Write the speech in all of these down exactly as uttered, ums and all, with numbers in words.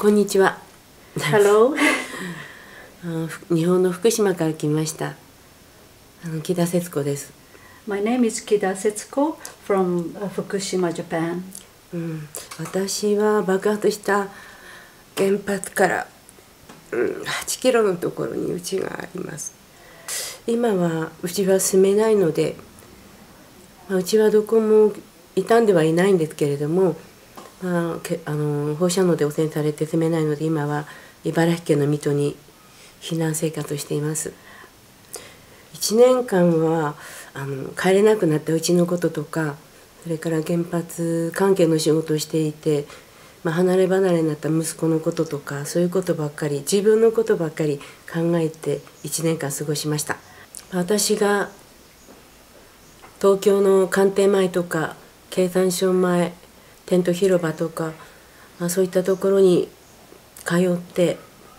こんにちは。 Hello. 日本の福島から来ました。あの木田節子です。 My name is Kida Setsuko from Fukushima, Japan. うん、私は爆発した原発から、うん、はちキロのところに家があります。今はうちは住めないので、まあ、うちはどこも傷んではいないんですけれども、まあ、けあの放射能で汚染されて住めないので、今は茨城県の水戸に避難生活をしています。いちねんかんはあの帰れなくなったうちのこととか、それから原発関係の仕事をしていて、まあ、離れ離れになった息子のこととか、そういうことばっかり、自分のことばっかり考えていちねんかん過ごしました。私が東京の官邸前とか経産省前、テント広場とか、まあ、そういったところに通って、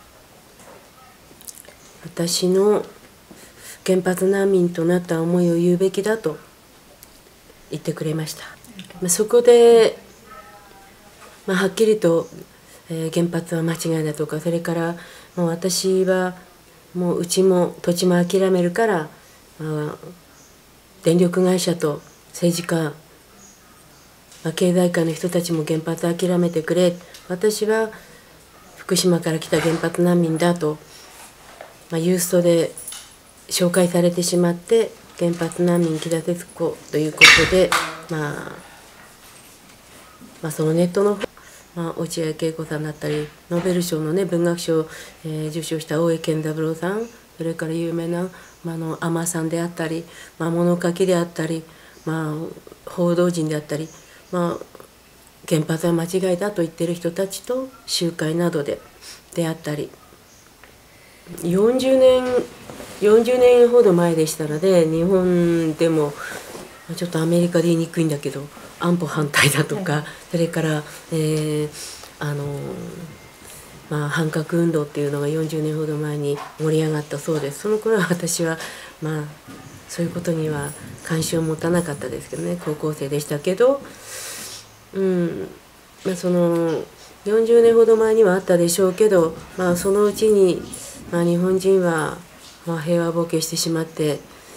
私の原発難民となった思いを言うべきだと言ってくれました。まあ、そこで、まあ、はっきりと、えー、原発は間違いだとか、それからもう私はもううちも土地も諦めるから、まあ、電力会社と政治家、まあ、経済界の人たちも原発諦めてくれ、私は福島から来た原発難民だと、まあ、ユーストで紹介されてしまって、原発難民木田節子ということで、まあ、まあそのネットの方、まあ、落合恵子さんだったり、ノーベル賞の、ね、文学賞を、えー、受賞した大江健三郎さん、それから有名な、まあ、の海女さんであったり、まあ、物書きであったり、まあ、報道陣であったり、まあ、原発は間違いだと言ってる人たちと集会などで出会ったり、よんじゅうねんよんじゅうねんほど前でしたので、日本でもちょっとアメリカで言いにくいんだけど安保反対だとか、はい、それから、えーあのまあ、反核運動っていうのがよんじゅうねんほど前に盛り上がったそうです。その頃は私は、まあ、そういうことには関心を持たなかったですけどね、高校生でしたけど、うんまあ、そのよんじゅうねんほど前にはあったでしょうけど、まあ、そのうちに、まあ、日本人は、まあ、平和ボケしてしまって、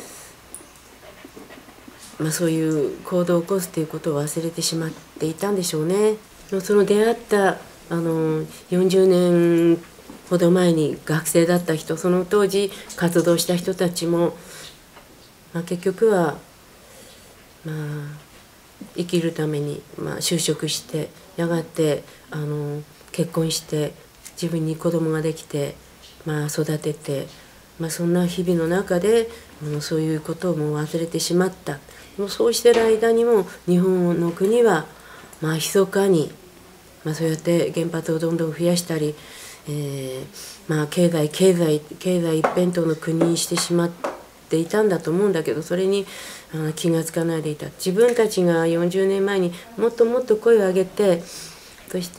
まあ、そういう行動を起こすということを忘れてしまっていたんでしょうね。その出会ったあのよんじゅうねんほど前に学生だった人、その当時活動した人たちも、まあ、結局は、まあ、生きるために、まあ、就職して、やがてあの結婚して自分に子供ができて、まあ、育てて、まあ、そんな日々の中でもうそういうことをもう忘れてしまった。もうそうしてる間にも日本の国はまあ密かに、まあ、そうやって原発をどんどん増やしたり、えーまあ、経済経済経済一辺倒の国にしてしまっていたんだと思うんだけど、それにあ気が付かないでいた。自分たちがよんじゅうねんまえにもっともっと声を上げて、そして、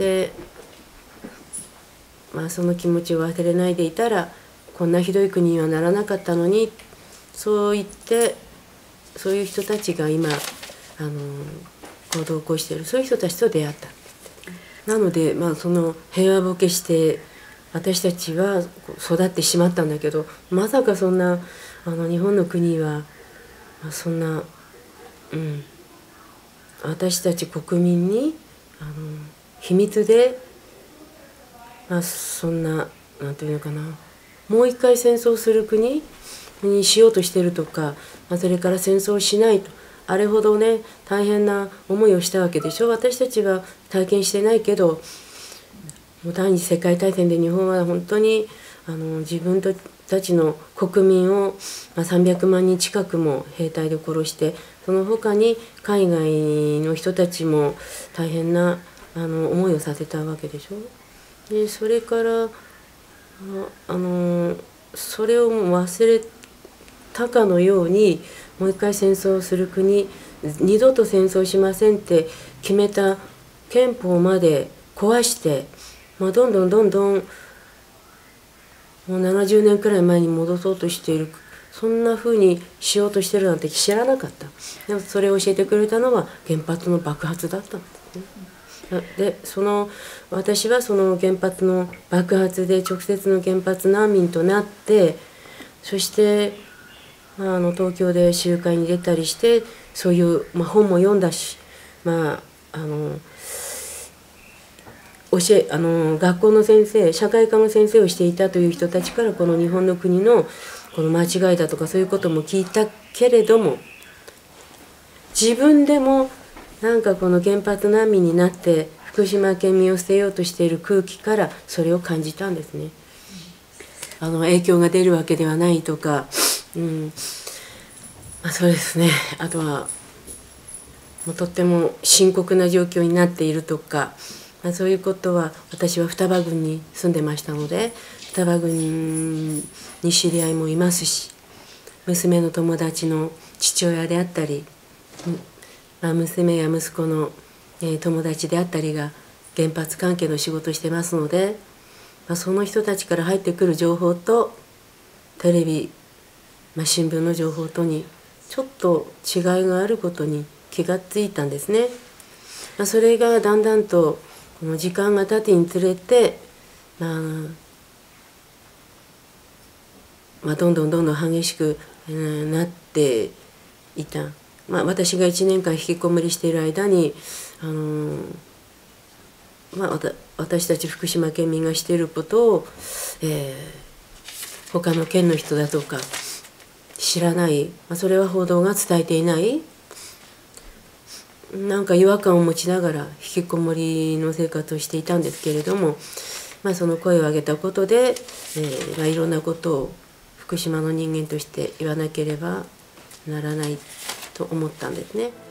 まあ、その気持ちを忘れないでいたらこんなひどい国にはならなかったのに、そう言ってそういう人たちが今あの行動を起こしている、そういう人たちと出会った。なので、まあ、その平和ボケして私たちは育ってしまったんだけど、まさかそんなあの日本の国は、まあ、そんな、うん、私たち国民にあの秘密で、まあ、そんななんていうのかな、もう一回戦争する国にしようとしてるとか、まあ、それから戦争をしないと、あれほどね大変な思いをしたわけでしょ。私たちは体験してないけど、もう第二次世界大戦で日本は本当にあの自分たちの国民を、まあ、さんびゃくまんにん近くも兵隊で殺して、その他に海外の人たちも大変なあの思いをさせたわけでしょ。でそれからああのそれを忘れたかのように、もう一回戦争をする国、二度と戦争しませんって決めた憲法まで壊して、まあ、どんどんどんどんもうななじゅうねんくらい前に戻そうとしている、そんなふうにしようとしてるなんて知らなかった。でもそれを教えてくれたのは原発の爆発だったんですね。 でその私はその原発の爆発で直接の原発難民となって、そして、まあ、あの東京で集会に出たりして、そういう、まあ、本も読んだし、まあ、あの教えあの学校の先生、社会科の先生をしていたという人たちから、この日本の国のこの間違いだとかそういうことも聞いたけれども、自分でもなんかこの原発難民になって福島県民を捨てようとしている空気からそれを感じたんですね。あの影響が出るわけではないとか、うんまあ、そうですね。あとはもうとっても深刻な状況になっているとか、まあ、そういうことは、私は双葉郡に住んでましたので、双葉郡に知り合いもいますし、娘の友達の父親であったり、まあ、娘や息子の、えー、友達であったりが原発関係の仕事をしてますので、まあ、その人たちから入ってくる情報とテレビ、まあ、新聞の情報とにちょっと違いがあることに気がついたんですね。まあ、それがだんだんとこの時間が経つにつれて、まあまあ、どんどんどんどん激しく、えー、なっていた。まあ、私がいちねんかん引きこもりしている間に、あのーまあ、私たち福島県民がしていることを、えー、他の県の人だとか知らない、まあ、それは報道が伝えていない、なんか違和感を持ちながら引きこもりの生活をしていたんですけれども、まあ、その声を上げたことで、えーまあ、いろんなことを福島の人間として言わなければならないと思ったんですね。